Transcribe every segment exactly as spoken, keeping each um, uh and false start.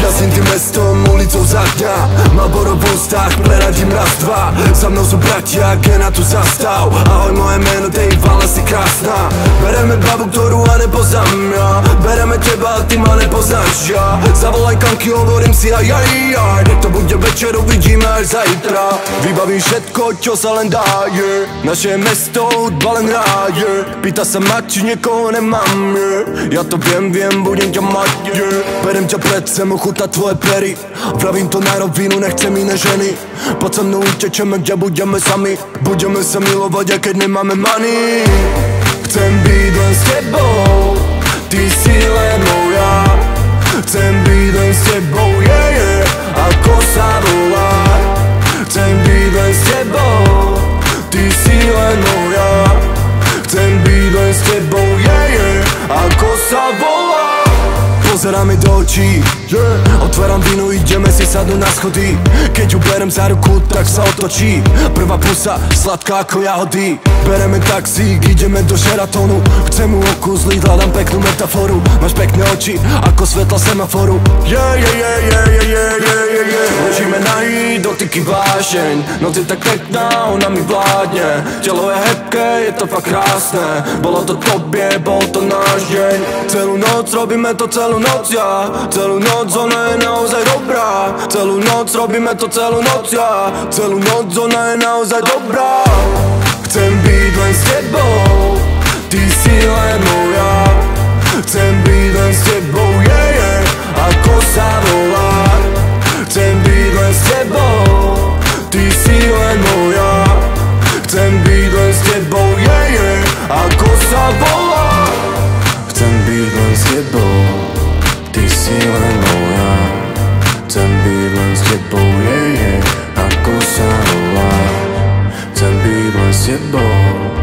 Jazdím tým mestom, ulicou za dňa. Malboro v ústach, preradím raz, dva. Za mnou sú bratia, Gena tu zastav. Ahoj, moje meno, tej Vala, si krásna. Bereme babu, ktorú a nepoznám ja. Bereme teba, a ty ma nepoznáš ja. Zavolaj kanky, hovorím si aj aj aj. To bude večer, uvidíme až zajtra. Vybavím všetko, čo sa len dá, yeah. Naše mesto, hudba len hraje. Pýta sa ma, či niekoho nemám, yeah. Ja to viem, viem, budem ťa mať, yeah. Berem ťa pred sem, ochutnať tvoje pery. Vravím to na rovinu, nechcem iné ženy. Poď sa mnou utečeme, kde budeme sami. Budeme sa milovať, aj keď nemáme money. Chcem byť len s tebou, ty si len moja. Chcem byť len s tebou, yeah, yeah. Ako sa volá. Chcem byť len s tebou, ty si len moja. Chcem byť len s tebou, yeah, yeah. Ako sa volá. Pozerám mi do očí, yeah. Otváram vínu, ideme si sadnúť na schody. Keď ju berem za ruku, tak sa otočí. Prvá pusa, sladká ako jahody. Bereme taxík, ideme do Sheratonu. Chcem mu okúzliť, hľadám peknú metaforu. Máš pekné oči, ako svetla semaforu. Yeah, yeah, yeah, yeah, yeah, yeah, yeah, yeah. Ležíme nahý, dotyky vášeň. Noc je tak pekná, ona mi vládne. Telo je hebké, je to fakt krásne. Bolo to tobie, bol to náš deň. Celú noc robíme to celú noc, ja. Celú noc, ona je naozaj dobrá. Celú noc robíme to celú noc, ja. Celú noc, ona je naozaj dobrá. Chcem byť len s tebou, ty si len moja. Chcem byť len s tebou, yeah, yeah. Ako sa volá. Chcem byť len s tebou, ty si len moja. Chcem byť len s tebou, yeah, yeah. Ako sa volá. Chcem byť len s tebou, ty si len moja. Chcem byť len s tebou, yeah, yeah. Ako sa volá. Chcem byť len s tebou,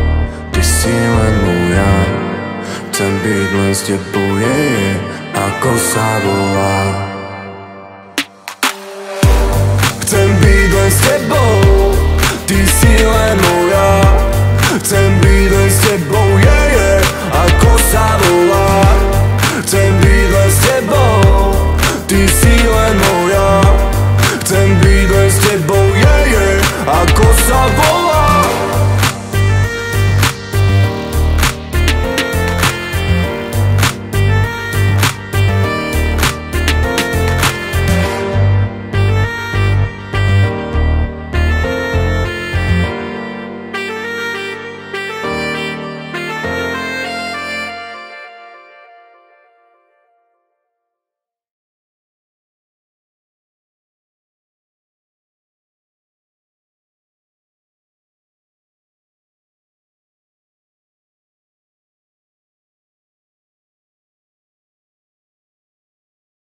ty si len moja. Chcem byť len s tebou, yeah, yeah. Ako sa volá. Chcem byť len s tebou, ty si len moja. Chcem byť